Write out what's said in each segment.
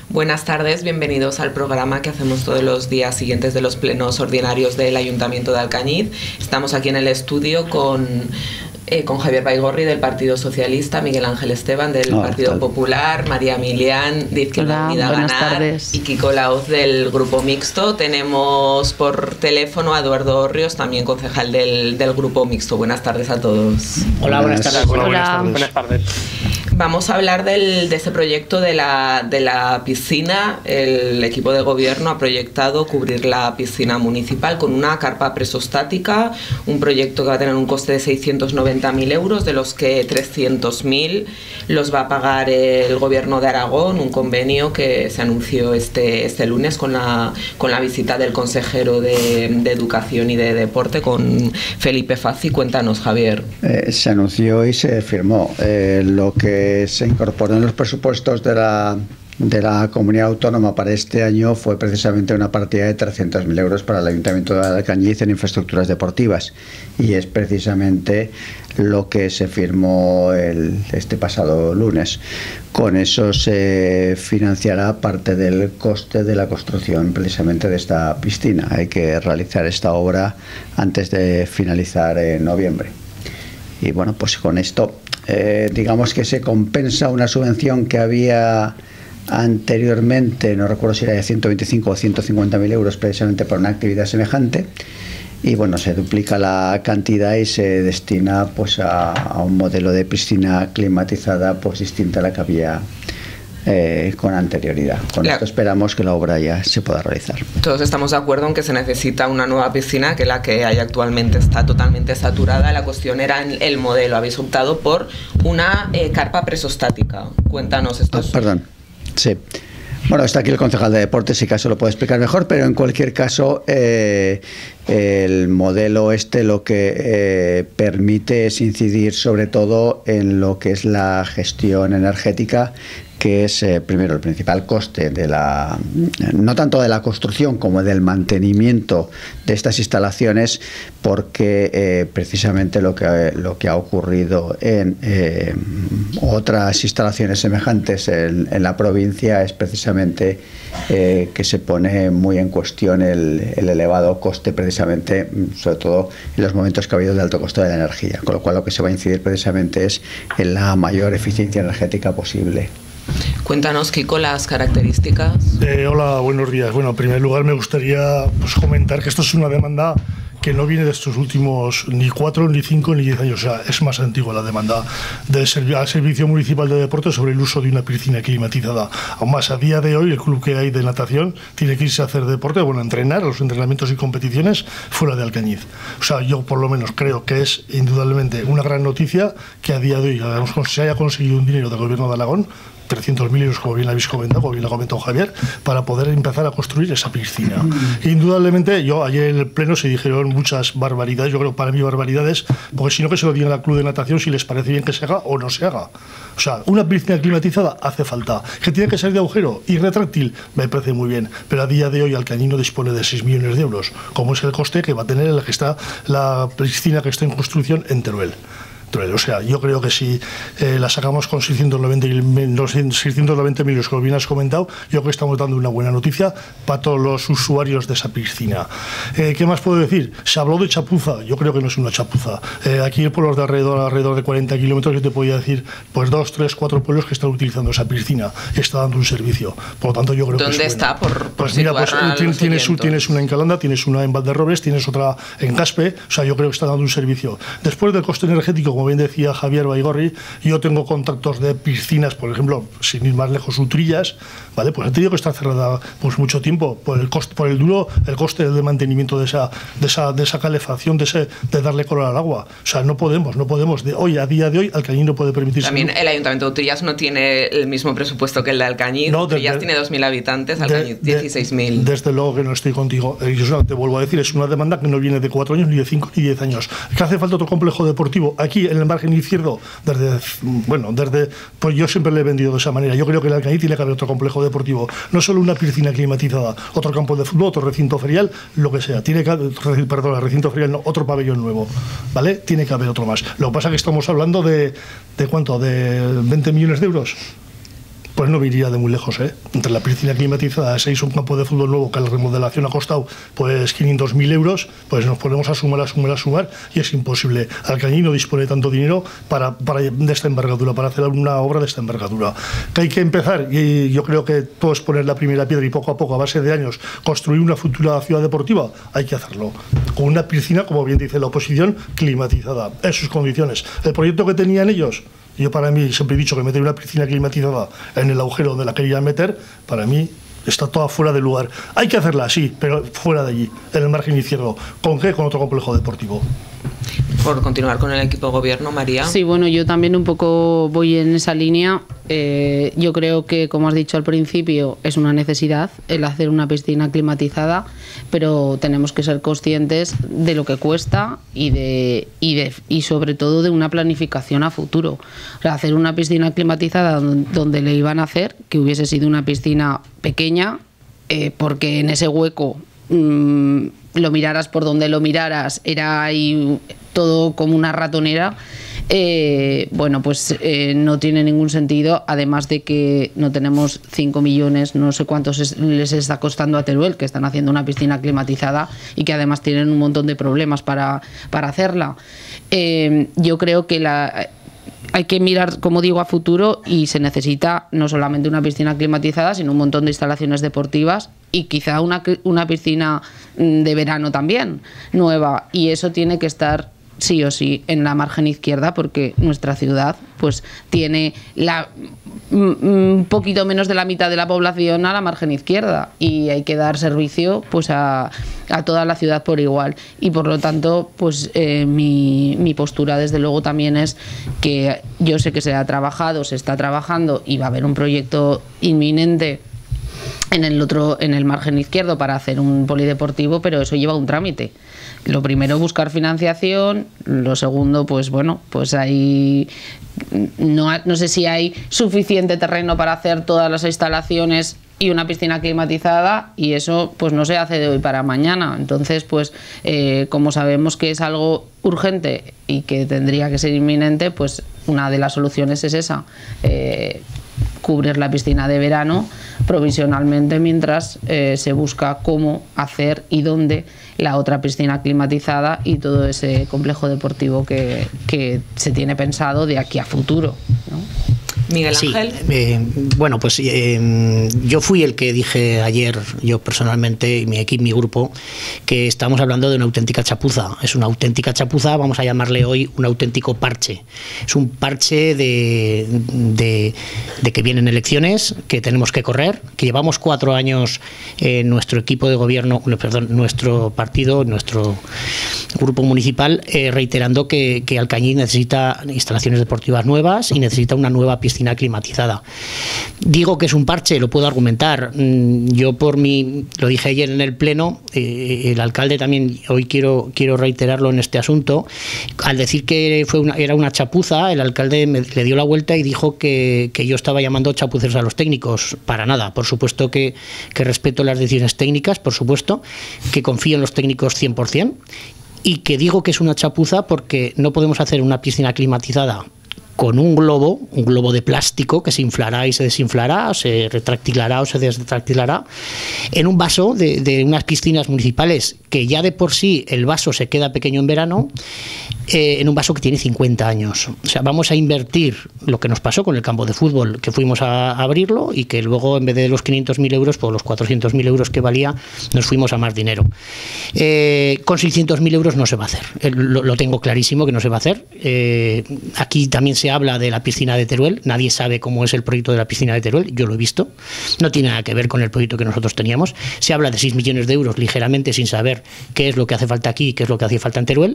Buenas tardes, bienvenidos al programa que hacemos todos los días siguientes de los plenos ordinarios del Ayuntamiento de Alcañiz. Estamos aquí en el estudio con Javier Baigorri del Partido Socialista, Miguel Ángel Esteban del Partido Popular, María Milián de Izquierda Unida Ganar y Kiko Laoz del Grupo Mixto. Tenemos por teléfono a Eduardo Ríos, también concejal del Grupo Mixto. Buenas tardes a todos. Hola, buenas tardes. Buenas tardes. Vamos a hablar de este proyecto de la piscina. El equipo de gobierno ha proyectado cubrir la piscina municipal con una carpa presostática, un proyecto que va a tener un coste de 690.000 euros, de los que 300.000 los va a pagar el gobierno de Aragón, un convenio que se anunció este lunes con la visita del consejero de Educación y de Deporte, con Felipe Fazi. Cuéntanos, Javier. Se anunció y se firmó. Lo que se incorporó en los presupuestos de la comunidad autónoma para este año fue precisamente una partida de 300.000 euros para el Ayuntamiento de Alcañiz en infraestructuras deportivas, y es precisamente lo que se firmó este pasado lunes. Con eso se financiará parte del coste de la construcción precisamente de esta piscina. Hay que realizar esta obra antes de finalizar en noviembre. Y bueno, pues con esto digamos que se compensa una subvención que había anteriormente, no recuerdo si era de 125 o 150.000 euros precisamente para una actividad semejante, y bueno, se duplica la cantidad y se destina pues a un modelo de piscina climatizada pues distinta a la que había con anterioridad. Con esto esperamos que la obra ya se pueda realizar. Todos estamos de acuerdo en que se necesita una nueva piscina, que la que hay actualmente está totalmente saturada. La cuestión era el modelo. Habéis optado por una carpa presostática. Cuéntanos esto. Perdón. Sí. Bueno, está aquí el concejal de deportes, si acaso lo puede explicar mejor, pero en cualquier caso el modelo lo que permite es incidir sobre todo en lo que es la gestión energética, que es primero el principal coste no tanto de la construcción como del mantenimiento de estas instalaciones, porque precisamente lo que ha ocurrido en otras instalaciones semejantes en la provincia es precisamente que se pone muy en cuestión el elevado coste, precisamente sobre todo en los momentos que ha habido de alto coste de la energía, con lo cual lo que se va a incidir precisamente es en la mayor eficiencia energética posible. Cuéntanos, Kiko, las características. Hola, buenos días. Bueno, en primer lugar me gustaría comentar que esto es una demanda que no viene de estos últimos ni 4, ni 5, ni 10 años. O sea, es más antigua la demanda al Servicio Municipal de Deportes sobre el uso de una piscina climatizada. Aún más, a día de hoy, el club que hay de natación tiene que irse a hacer deporte, a entrenar, los entrenamientos y competiciones fuera de Alcañiz. O sea, yo por lo menos creo que es indudablemente una gran noticia que a día de hoy se haya conseguido un dinero del Gobierno de Aragón, 300.000 euros, como bien habéis comentado, como bien lo ha comentado Javier, para poder empezar a construir esa piscina. Indudablemente, ayer en el pleno se dijeron muchas barbaridades, yo creo para mí barbaridades, porque si no, que se lo digan al club de natación si les parece bien que se haga o no se haga. O sea, una piscina climatizada hace falta. Que tiene que ser de agujero y retráctil, me parece muy bien, pero a día de hoy Alcañiz no dispone de 6 millones de euros, como es el coste que va a tener la piscina que está en construcción en Teruel. O sea, yo creo que si la sacamos con 690 millones, como bien has comentado, yo creo que estamos dando una buena noticia para todos los usuarios de esa piscina. ¿Qué más puedo decir? Se habló de chapuza. Yo creo que no es una chapuza. Aquí en pueblos de alrededor de 40 kilómetros, yo te podía decir, pues 2, 3, 4 pueblos que están utilizando esa piscina, está dando un servicio. Por lo tanto, yo creo que ¿dónde está? Pues mira, tienes una en Calanda, tienes una en Valderrobres, tienes otra en Caspe. O sea, yo creo que está dando un servicio. Después del coste energético, como bien decía Javier Baigorri, yo tengo contactos de piscinas, por ejemplo, sin ir más lejos, Utrillas, ¿vale? Pues ha tenido que estar cerrada pues mucho tiempo por el coste de mantenimiento de esa calefacción, de darle color al agua. O sea, no podemos a día de hoy Alcañiz no puede permitirse. También el Ayuntamiento de Utrillas no tiene el mismo presupuesto que el de Alcañiz. No, Utrillas tiene 2.000 habitantes, Alcañiz 16.000. Desde luego que no estoy contigo. Yo te vuelvo a decir, es una demanda que no viene de 4 años, ni de 5, ni 10 años. Que hace falta otro complejo deportivo aquí en el margen izquierdo, pues yo siempre le he vendido de esa manera. Yo creo que en Alcañiz tiene que haber otro complejo deportivo, no solo una piscina climatizada, otro campo de fútbol, otro recinto ferial, lo que sea. Tiene que haber, recinto ferial no, otro pabellón nuevo, ¿vale? Tiene que haber otro más. Lo que pasa es que estamos hablando de ¿cuánto? ¿De 20 millones de euros? pues no me iría de muy lejos, ¿eh? Entre la piscina climatizada, 6 un campo de fútbol nuevo que la remodelación ha costado pues 500.000 euros, pues nos ponemos a sumar y es imposible. Alcañiz no dispone de tanto dinero de esta envergadura, para hacer una obra de esta envergadura. Que hay que empezar, y yo creo que todo es poner la primera piedra y poco a poco, a base de años, construir una futura ciudad deportiva, hay que hacerlo. Con una piscina, como bien dice la oposición, climatizada, en sus condiciones. El proyecto que tenían ellos, yo para mí siempre he dicho que meter una piscina climatizada en el agujero donde la querían meter, para mí está toda fuera de lugar. Hay que hacerla, sí, pero fuera de allí, en el margen izquierdo. ¿Con qué? Con otro complejo deportivo. Por continuar con el equipo de gobierno, María. Sí, bueno, yo también un poco voy en esa línea. Yo creo que, como has dicho al principio, es una necesidad el hacer una piscina climatizada, pero tenemos que ser conscientes de lo que cuesta y sobre todo de una planificación a futuro. O sea, hacer una piscina climatizada donde le iban a hacer, que hubiese sido una piscina pequeña, porque en ese hueco lo miraras por donde lo miraras, era ahí todo como una ratonera. Bueno, pues no tiene ningún sentido, además de que no tenemos 5 millones, no sé cuántos les está costando a Teruel, que están haciendo una piscina climatizada y que además tienen un montón de problemas para hacerla. Yo creo que hay que mirar, como digo, a futuro, y se necesita no solamente una piscina climatizada, sino un montón de instalaciones deportivas y quizá una piscina de verano también, nueva, y eso tiene que estar sí o sí en la margen izquierda, porque nuestra ciudad pues tiene un poquito menos de la mitad de la población a la margen izquierda, y hay que dar servicio pues a toda la ciudad por igual, y por lo tanto pues mi postura desde luego también es que yo sé que se está trabajando y va a haber un proyecto inminente en el margen izquierdo para hacer un polideportivo, pero eso lleva un trámite. Lo primero, buscar financiación. Lo segundo, pues bueno, pues ahí no sé si hay suficiente terreno para hacer todas las instalaciones y una piscina climatizada, y eso pues no se hace de hoy para mañana. Entonces, pues como sabemos que es algo urgente y que tendría que ser inminente, pues una de las soluciones es esa, cubrir la piscina de verano provisionalmente mientras se busca cómo hacer y dónde la otra piscina climatizada y todo ese complejo deportivo que se tiene pensado de aquí a futuro, ¿no? Miguel Ángel. Sí, bueno, pues yo fui el que dije ayer, yo personalmente, y mi equipo, mi grupo, que estamos hablando de una auténtica chapuza. Es una auténtica chapuza, vamos a llamarle hoy un auténtico parche. Es un parche de que vienen elecciones, que tenemos que correr, que llevamos 4 años en nuestro equipo de gobierno, perdón, nuestro partido, nuestro grupo municipal, reiterando que Alcañiz necesita instalaciones deportivas nuevas y necesita una nueva piscina climatizada. Digo que es un parche, lo puedo argumentar. Yo lo dije ayer en el pleno, el alcalde también, hoy quiero reiterarlo en este asunto, al decir que era una chapuza, el alcalde le dio la vuelta y dijo que yo estaba llamando chapuceros a los técnicos. Para nada, por supuesto que respeto las decisiones técnicas, por supuesto, que confío en los técnicos 100%, y que digo que es una chapuza porque no podemos hacer una piscina climatizada con un globo de plástico que se inflará y se desinflará, o se retractilará o se desretractilará, en un vaso de unas piscinas municipales, que ya de por sí el vaso se queda pequeño en verano, en un vaso que tiene 50 años. O sea, vamos a invertir lo que nos pasó con el campo de fútbol, que fuimos a abrirlo y que luego, en vez de los 500.000 euros, por los 400.000 euros que valía, nos fuimos a más dinero. Con 600.000 euros no se va a hacer. Lo tengo clarísimo que no se va a hacer. Aquí también se habla de la piscina de Teruel. Nadie sabe cómo es el proyecto de la piscina de Teruel. Yo lo he visto. No tiene nada que ver con el proyecto que nosotros teníamos. Se habla de 6 millones de euros ligeramente, sin saber qué es lo que hace falta aquí y qué es lo que hace falta en Teruel.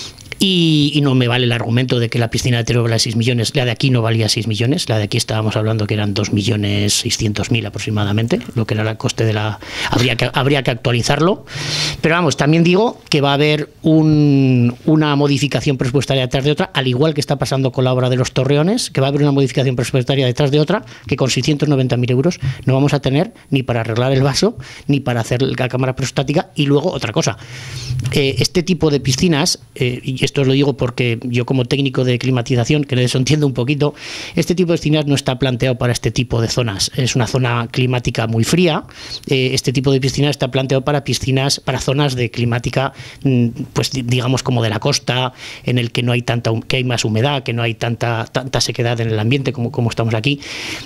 Y no me vale el argumento de que la piscina de Teruel vale 6 millones. La de aquí no valía 6 millones. La de aquí estábamos hablando que eran 2.600.000 aproximadamente, lo que era el coste de la... Habría que actualizarlo. Pero vamos, también digo que va a haber una modificación presupuestaria detrás de otra, al igual que está pasando con la obra de los Torreones, que va a haber una modificación presupuestaria detrás de otra, que con 690.000 euros no vamos a tener ni para arreglar el vaso, ni para hacer la cámara prostática. Y luego, otra cosa, este tipo de piscinas, y esto os lo digo porque yo como técnico de climatización, que de eso entiendo un poquito, este tipo de piscinas no está planteado para este tipo de zonas. Es una zona climática muy fría. Este tipo de piscinas está planteado para zonas de climática, pues digamos como de la costa, en el que no hay que hay más humedad, que no hay tanta sequedad en el ambiente como estamos aquí.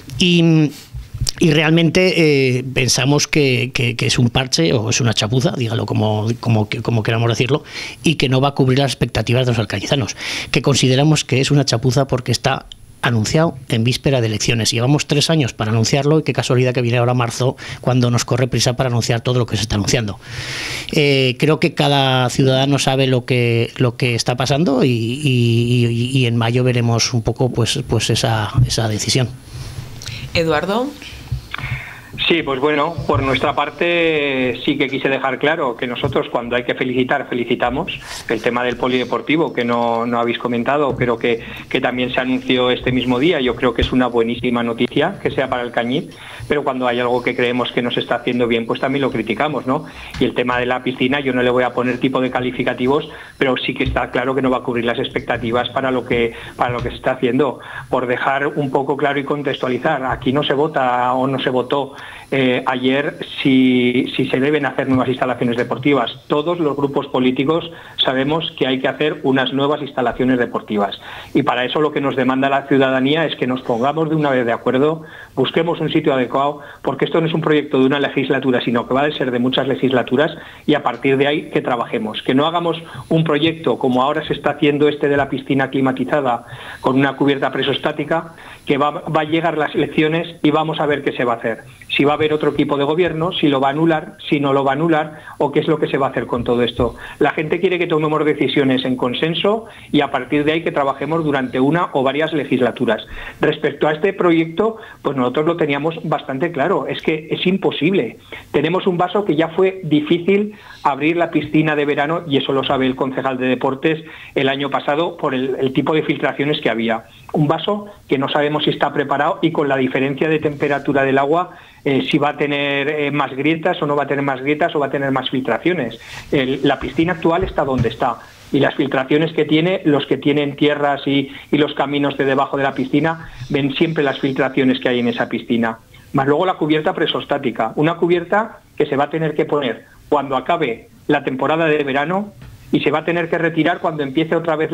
Y realmente pensamos que es un parche o es una chapuza, dígalo como queramos decirlo, y que no va a cubrir las expectativas de los alcañizanos, que consideramos que es una chapuza porque está anunciado en víspera de elecciones. Llevamos 3 años para anunciarlo y qué casualidad que viene ahora marzo cuando nos corre prisa para anunciar todo lo que se está anunciando. Creo que cada ciudadano sabe lo que está pasando y en mayo veremos un poco pues esa decisión. Eduardo. Sí, pues bueno, por nuestra parte sí que quise dejar claro que nosotros cuando hay que felicitar, felicitamos. El tema del polideportivo, que no habéis comentado, pero que también se anunció este mismo día, yo creo que es una buenísima noticia que sea para el Cañiz, pero cuando hay algo que creemos que no se está haciendo bien, pues también lo criticamos, ¿no? Y el tema de la piscina, yo no le voy a poner tipo de calificativos, pero sí que está claro que no va a cubrir las expectativas para lo que se está haciendo. Por dejar un poco claro y contextualizar, aquí no se vota o no se votó ayer si se deben hacer nuevas instalaciones deportivas. Todos los grupos políticos sabemos que hay que hacer unas nuevas instalaciones deportivas y para eso lo que nos demanda la ciudadanía es que nos pongamos de una vez de acuerdo, busquemos un sitio adecuado, porque esto no es un proyecto de una legislatura, sino que va a ser de muchas legislaturas, y a partir de ahí que trabajemos, que no hagamos un proyecto como ahora se está haciendo de la piscina climatizada con una cubierta presostática, que va a llegar las elecciones y vamos a ver qué se va a hacer. Si va a haber otro equipo de gobierno, si lo va a anular, si no lo va a anular, o qué es lo que se va a hacer con todo esto. La gente quiere que tomemos decisiones en consenso y a partir de ahí que trabajemos durante una o varias legislaturas. Respecto a este proyecto, pues nosotros lo teníamos bastante claro, es que es imposible. Tenemos un vaso que ya fue difícil abrir la piscina de verano, y eso lo sabe el concejal de deportes el año pasado por el tipo de filtraciones que había. Un vaso que no sabemos si está preparado y con la diferencia de temperatura del agua, si va a tener más grietas o no va a tener más grietas o va a tener más filtraciones. La piscina actual está donde está y las filtraciones que tiene, los que tienen tierras y los caminos de debajo de la piscina ven siempre las filtraciones que hay en esa piscina. Más luego la cubierta presostática, una cubierta que se va a tener que poner cuando acabe la temporada de verano y se va a tener que retirar cuando empiece otra vez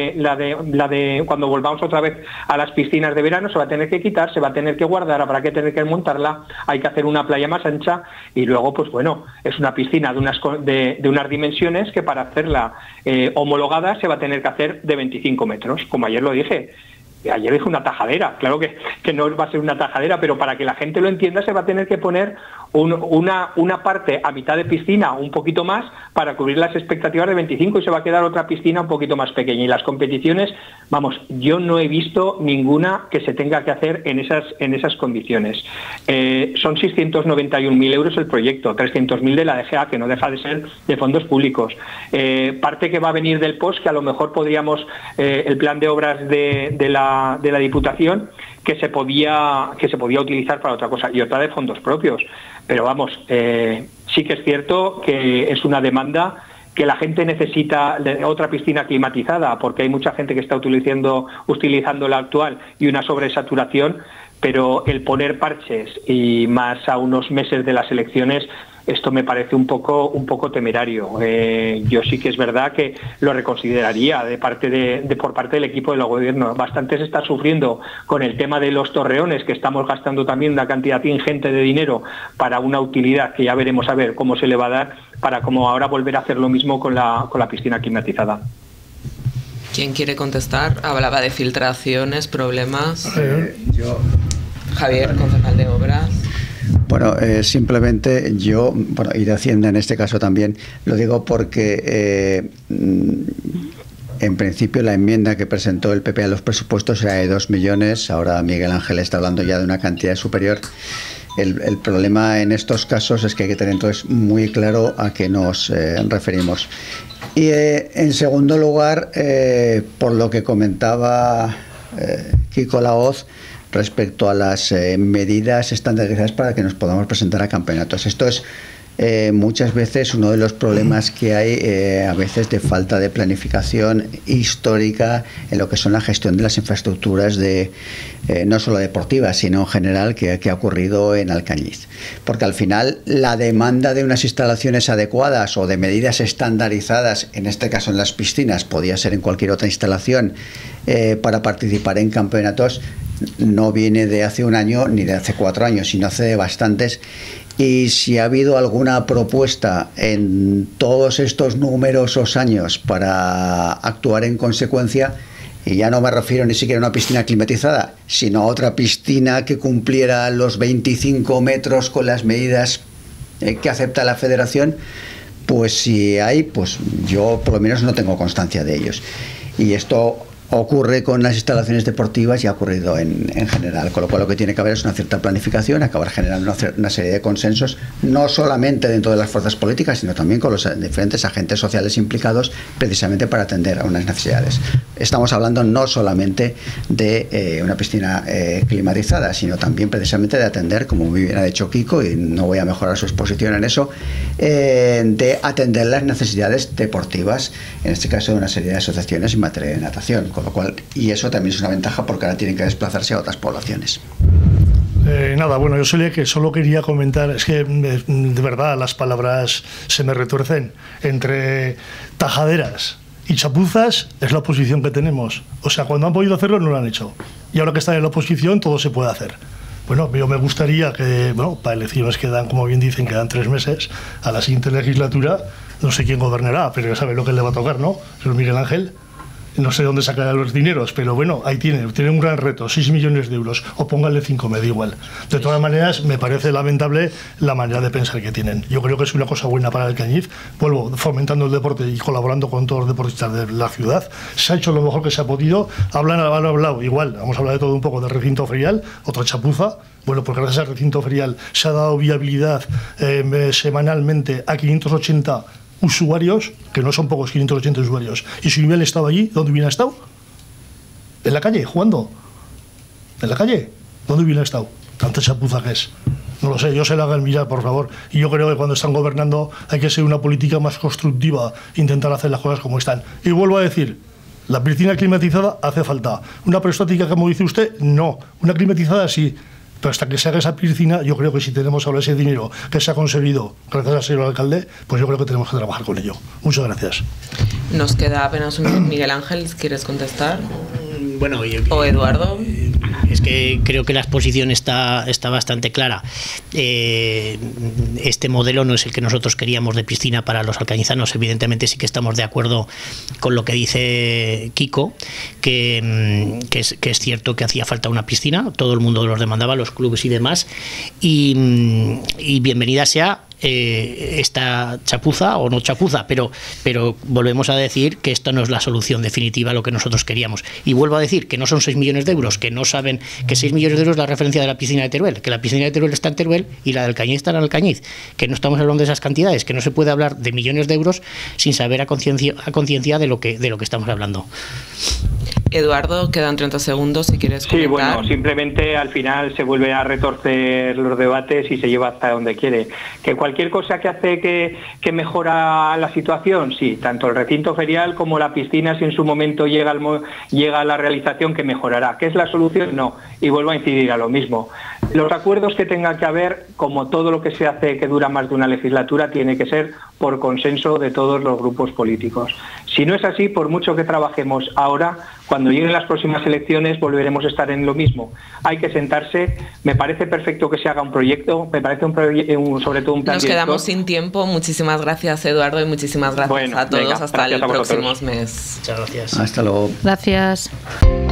cuando volvamos otra vez a las piscinas de verano, se va a tener que quitar, se va a tener que guardar, habrá que tener que montarla, hay que hacer una playa más ancha y luego pues bueno, es una piscina de unas dimensiones que para hacerla homologada se va a tener que hacer de 25 metros, como ayer lo dije. Ayer dije una tajadera, claro que no va a ser una tajadera, pero para que la gente lo entienda se va a tener que poner una parte a mitad de piscina, un poquito más, para cubrir las expectativas de 25 y se va a quedar otra piscina un poquito más pequeña. Y las competiciones, vamos, yo no he visto ninguna que se tenga que hacer en esas condiciones. Son 691.000 euros el proyecto, 300.000 de la DGA, que no deja de ser de fondos públicos. Parte que va a venir del POS, que a lo mejor podríamos, el plan de obras de la Diputación, que se podía utilizar para otra cosa, y otra de fondos propios. Pero vamos, sí que es cierto que es una demanda que la gente necesita de otra piscina climatizada, porque hay mucha gente que está utilizando la actual y una sobresaturación, pero el poner parches y más a unos meses de las elecciones, esto me parece un poco temerario. Yo sí que es verdad que lo reconsideraría por parte del equipo del gobierno. Bastante se está sufriendo con el tema de los torreones, que estamos gastando también una cantidad ingente de dinero para una utilidad que ya veremos a ver cómo se le va a dar, para como ahora volver a hacer lo mismo con la piscina climatizada. ¿Quién quiere contestar? Hablaba de filtraciones, problemas. Javier, concejal de Obras. Bueno, simplemente yo, y de Hacienda en este caso también, lo digo porque en principio la enmienda que presentó el PP a los presupuestos era de 2 millones, ahora Miguel Ángel está hablando ya de una cantidad superior. El problema en estos casos es que hay que tener entonces muy claro a qué nos referimos. Y en segundo lugar, por lo que comentaba Kiko Laoz, respecto a las medidas estandarizadas para que nos podamos presentar a campeonatos. Esto es muchas veces uno de los problemas que hay a veces de falta de planificación histórica en lo que son la gestión de las infraestructuras no solo deportivas, sino en general que ha ocurrido en Alcañiz. Porque al final la demanda de unas instalaciones adecuadas o de medidas estandarizadas, en este caso en las piscinas, podía ser en cualquier otra instalación, para participar en campeonatos, no viene de hace un año ni de hace 4 años, sino hace de bastantes. Y si ha habido alguna propuesta en todos estos numerosos años para actuar en consecuencia, y ya no me refiero ni siquiera a una piscina climatizada, sino a otra piscina que cumpliera los 25 metros con las medidas que acepta la federación, pues si hay, pues yo por lo menos no tengo constancia de ellos. Y esto ocurre con las instalaciones deportivas y ha ocurrido en general, con lo cual lo que tiene que haber es una cierta planificación, acabar generando una serie de consensos, no solamente dentro de las fuerzas políticas, sino también con los diferentes agentes sociales implicados, precisamente para atender a unas necesidades. Estamos hablando no solamente de una piscina climatizada, sino también precisamente de atender, como muy bien ha dicho Kiko, y no voy a mejorar su exposición en eso, de atender las necesidades deportivas, en este caso de una serie de asociaciones en materia de natación. Con lo cual, y eso también es una ventaja porque ahora tienen que desplazarse a otras poblaciones. Nada, bueno, yo solo quería comentar, es que de verdad las palabras se me retuercen. Entre tajaderas y chapuzas es la oposición que tenemos. O sea, cuando han podido hacerlo no lo han hecho. Y ahora que están en la oposición todo se puede hacer. Bueno, yo me gustaría que, bueno, para elecciones quedan, como bien dicen, quedan 3 meses, a la siguiente legislatura, no sé quién gobernará, pero ya sabe lo que le va a tocar, ¿no? Señor Miguel Ángel. No sé dónde sacará los dineros, pero bueno, ahí tiene un gran reto, 6 millones de euros, o póngale 5, me da igual. De todas maneras, me parece lamentable la manera de pensar que tienen. Yo creo que es una cosa buena para Alcañiz, vuelvo, fomentando el deporte y colaborando con todos los deportistas de la ciudad. Se ha hecho lo mejor que se ha podido, han hablado, igual, vamos a hablar de todo un poco del recinto ferial, otra chapuza. Bueno, porque gracias al recinto ferial se ha dado viabilidad semanalmente a 580 usuarios, que no son pocos, 580 usuarios. Y si Miguel estaba allí, ¿dónde hubiera estado? ¿En la calle, jugando? ¿En la calle? ¿Dónde hubiera estado? Tanta chapuza que es. No lo sé, yo se la hagan mirar, por favor. Y yo creo que cuando están gobernando hay que ser una política más constructiva, intentar hacer las cosas como están. Y vuelvo a decir, la piscina climatizada hace falta. ¿Una prostática, como dice usted? No. ¿Una climatizada? Sí. Pero hasta que se haga esa piscina, yo creo que si tenemos ahora ese dinero que se ha conseguido gracias al señor alcalde, pues yo creo que tenemos que trabajar con ello. Muchas gracias. Nos queda apenas un minuto. Miguel Ángel, ¿quieres contestar? Bueno, o Eduardo. Es que creo que la exposición está bastante clara. Este modelo no es el que nosotros queríamos de piscina para los alcañizanos. Evidentemente sí que estamos de acuerdo con lo que dice Kiko, que es cierto que hacía falta una piscina, todo el mundo los demandaba, los clubes y demás, y bienvenida sea esta chapuza o no chapuza, pero volvemos a decir que esto no es la solución definitiva a lo que nosotros queríamos. Y vuelvo a decir que no son 6 millones de euros, que no saben que 6 millones de euros es la referencia de la piscina de Teruel, que la piscina de Teruel está en Teruel y la del Alcañiz está en Alcañiz, que no estamos hablando de esas cantidades, que no se puede hablar de millones de euros sin saber a conciencia de lo que estamos hablando. Eduardo, quedan 30 segundos si quieres comentar. Sí, bueno, simplemente al final se vuelve a retorcer los debates y se lleva hasta donde quiere. Que cualquier cosa que hace que mejora la situación, sí, tanto el recinto ferial como la piscina, si en su momento llega a la realización, que mejorará. ¿Qué es la solución? No. Y vuelvo a incidir a lo mismo. Los acuerdos que tenga que haber, como todo lo que se hace que dura más de una legislatura, tiene que ser por consenso de todos los grupos políticos. Si no es así, por mucho que trabajemos ahora, cuando lleguen las próximas elecciones volveremos a estar en lo mismo. Hay que sentarse. Me parece perfecto que se haga un proyecto, me parece sobre todo un plan. Nos quedamos sin tiempo. Muchísimas gracias, Eduardo, y muchísimas gracias a todos. Hasta el próximo mes. Muchas gracias. Hasta luego. Gracias.